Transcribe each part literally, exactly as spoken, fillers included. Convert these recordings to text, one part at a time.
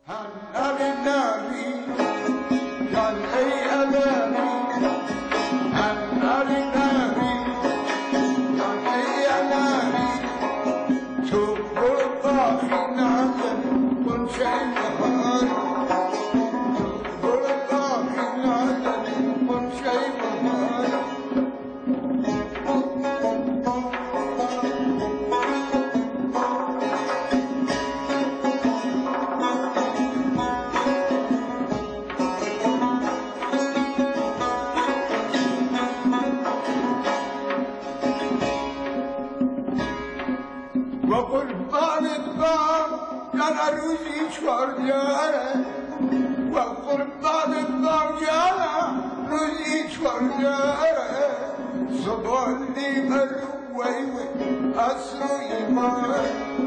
هنالي ناري قال اي اذاني هنالي ناري قال اي اذاني تقول طاخي نازل كل شيء مهار تقول طاخي نازل كل شيء مهار وقربان الدار جانا روزی چوار جاره وقربان الدار جانا روزی چوار جاره زبانی بروی و اسر ایمان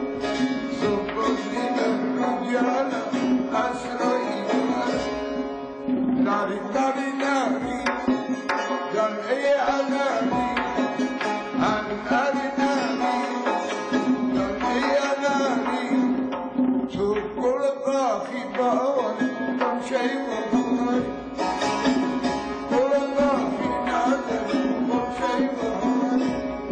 زبانی برو جانا اسر ایمان ناری ناری ناری جان ای علمی ناری ناری تقول باقي باون كم شيء مهار تقول باقي نازل كم شيء مهار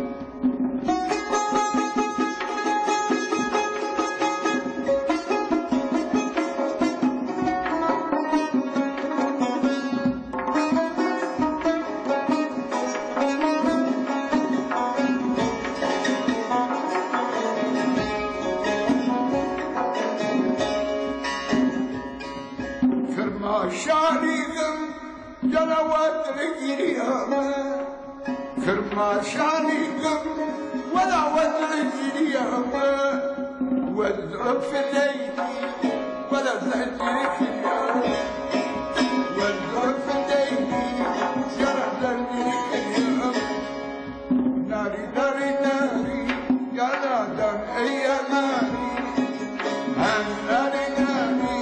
شاريكم جلوات رجليهم كرما شاريكم ولا ود رجليهم والذرب في الليل ولا ذلك اليوم والذرب في الليل يرى ذلك اليوم ناري ناري ناري يا نادم اي ناري ناري ناري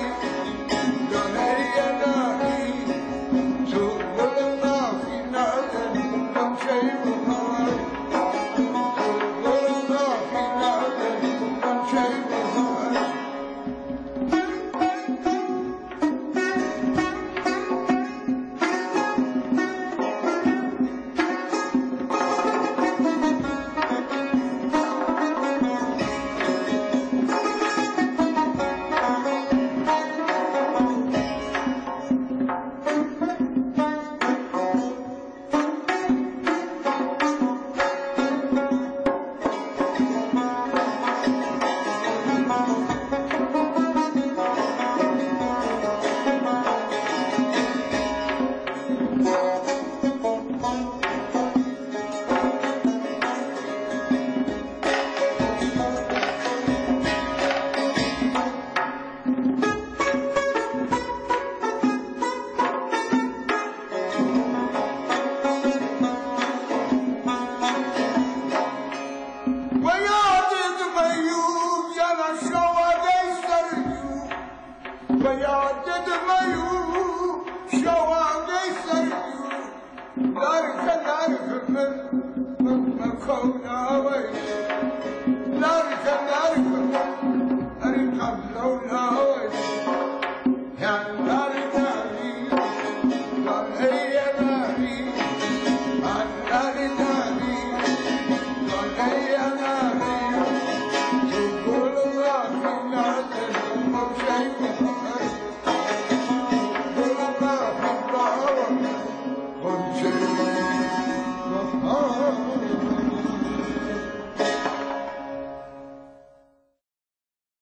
ويعدد ميو شواقي سريو دارك دارك من من مكونا ويش